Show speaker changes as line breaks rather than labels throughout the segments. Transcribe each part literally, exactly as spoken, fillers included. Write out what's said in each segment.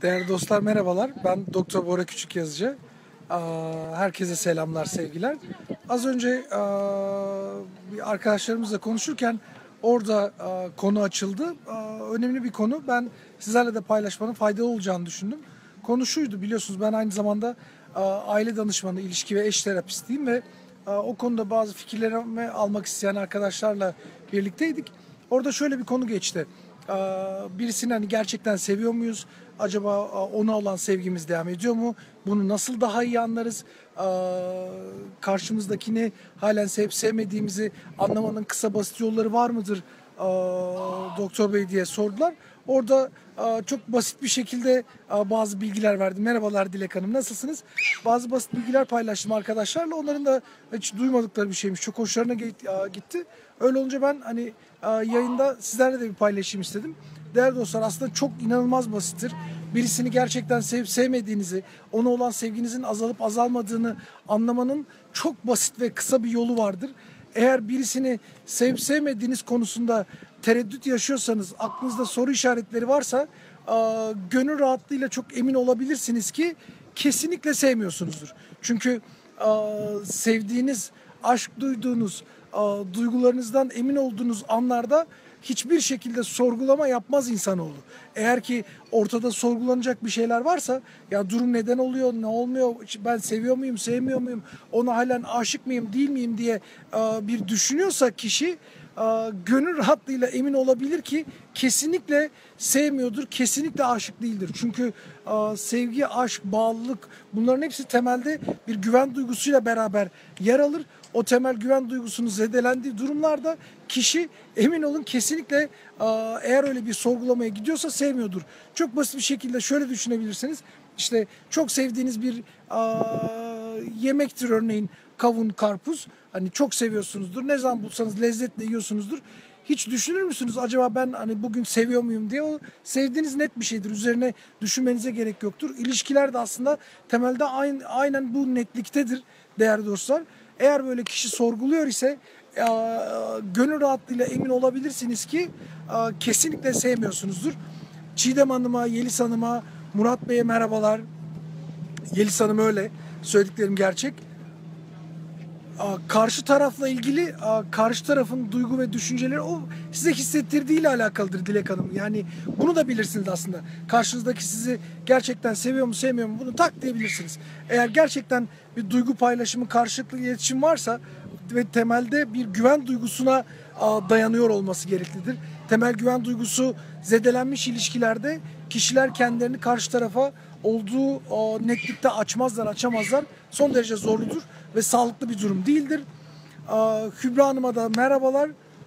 Değerli dostlar merhabalar. Ben Doktor Bora Küçükyazıcı. Aa, Herkese selamlar, sevgiler. Az önce aa, bir arkadaşlarımızla konuşurken orada aa, konu açıldı. Aa, Önemli bir konu. Ben sizlerle de paylaşmanın faydalı olacağını düşündüm. Konu şuydu, biliyorsunuz ben aynı zamanda aa, aile danışmanı, ilişki ve eş terapistiyim ve aa, o konuda bazı fikirlerimi almak isteyen arkadaşlarla birlikteydik. Orada şöyle bir konu geçti. Birisini hani gerçekten seviyor muyuz? Acaba ona olan sevgimiz devam ediyor mu? Bunu nasıl daha iyi anlarız? Karşımızdakini halen sevip sevmediğimizi anlamanın kısa basit yolları var mıdır? Doktor Bey diye sordular. Orada çok basit bir şekilde bazı bilgiler verdim. Merhabalar Dilek Hanım, nasılsınız? Bazı basit bilgiler paylaştım arkadaşlarla. Onların da hiç duymadıkları bir şeymiş. Çok hoşlarına gitti. Öyle olunca ben hani yayında sizlerle de bir paylaşayım istedim. Değerli dostlar, aslında çok inanılmaz basittir. Birisini gerçekten sevip sevmediğinizi, ona olan sevginizin azalıp azalmadığını anlamanın çok basit ve kısa bir yolu vardır. Eğer birisini sevip sevmediğiniz konusunda tereddüt yaşıyorsanız, aklınızda soru işaretleri varsa gönül rahatlığıyla çok emin olabilirsiniz ki kesinlikle sevmiyorsunuzdur. Çünkü sevdiğiniz, aşk duyduğunuz, duygularınızdan emin olduğunuz anlarda hiçbir şekilde sorgulama yapmaz insanoğlu. Eğer ki ortada sorgulanacak bir şeyler varsa, ya durum neden oluyor, ne olmuyor, ben seviyor muyum, sevmiyor muyum, ona halen aşık mıyım, değil miyim diye bir düşünüyorsa kişi, gönül rahatlığıyla emin olabilir ki kesinlikle sevmiyordur, kesinlikle aşık değildir. Çünkü sevgi, aşk, bağlılık, bunların hepsi temelde bir güven duygusuyla beraber yer alır. O temel güven duygusunun zedelendiği durumlarda kişi, emin olun, kesinlikle eğer öyle bir sorgulamaya gidiyorsa sevmiyordur. Çok basit bir şekilde şöyle düşünebilirsiniz. İşte çok sevdiğiniz bir yemektir örneğin, kavun, karpuz. Hani çok seviyorsunuzdur. Ne zaman bulsanız lezzetle yiyorsunuzdur. Hiç düşünür müsünüz acaba ben hani bugün seviyor muyum diye? O sevdiğiniz net bir şeydir. Üzerine düşünmenize gerek yoktur. İlişkiler de aslında temelde aynı, aynen bu netliktedir değerli dostlar. Eğer böyle kişi sorguluyor ise e, gönül rahatlığıyla emin olabilirsiniz ki e, kesinlikle sevmiyorsunuzdur. Çiğdem Hanım'a, Yeliz Hanım'a, Murat Bey'e merhabalar. Yeliz Hanım öyle. Söylediklerim gerçek. Karşı tarafla ilgili karşı tarafın duygu ve düşünceleri o size hissettirdiğiyle alakalıdır Dilek Hanım. Yani bunu da bilirsiniz aslında. Karşınızdaki sizi gerçekten seviyor mu sevmiyor mu bunu tak diyebilirsiniz. Eğer gerçekten bir duygu paylaşımı, karşılıklı iletişim varsa ve temelde bir güven duygusuna dayanıyor olması gereklidir. Temel güven duygusu zedelenmiş ilişkilerde kişiler kendilerini karşı tarafa olduğu netlikte açmazlar, açamazlar. Son derece zorludur ve sağlıklı bir durum değildir. Kübra Hanım'a da merhabalar.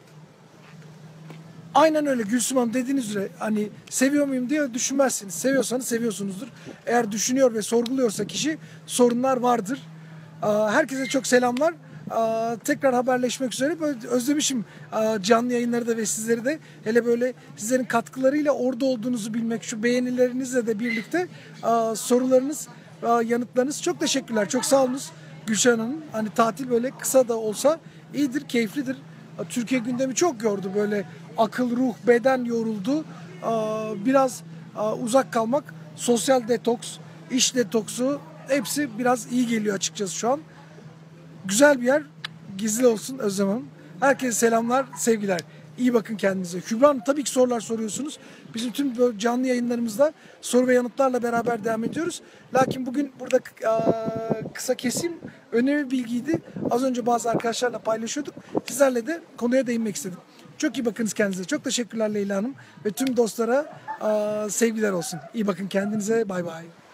Aynen öyle Gülsüm Hanım, dediğiniz üzere hani seviyor muyum diye düşünmezsiniz. Seviyorsanız seviyorsunuzdur. Eğer düşünüyor ve sorguluyorsa kişi, sorunlar vardır. Herkese çok selamlar. Tekrar haberleşmek üzere. Böyle özlemişim canlı yayınları da ve sizleri de. Hele böyle sizlerin katkılarıyla orada olduğunuzu bilmek, şu beğenilerinizle de birlikte sorularınız, yanıtlarınız, çok teşekkürler. Çok sağ olunuz Gülşen Hanım. Hani tatil böyle kısa da olsa iyidir, keyiflidir. Türkiye gündemi çok yordu, böyle akıl, ruh, beden yoruldu. Biraz uzak kalmak, sosyal detoks, iş detoksu, hepsi biraz iyi geliyor açıkçası şu an. Güzel bir yer, gizli olsun Özlem Hanım. Herkese selamlar, sevgiler. İyi bakın kendinize. Kübra Hanım, tabii ki sorular soruyorsunuz. Bizim tüm böyle canlı yayınlarımızda soru ve yanıtlarla beraber devam ediyoruz. Lakin bugün burada kısa keseyim. Önemli bir bilgiydi. Az önce bazı arkadaşlarla paylaşıyorduk. Sizlerle de konuya değinmek istedim. Çok iyi bakınız kendinize. Çok teşekkürler Leyla Hanım. Ve tüm dostlara sevgiler olsun. İyi bakın kendinize. Bay bay.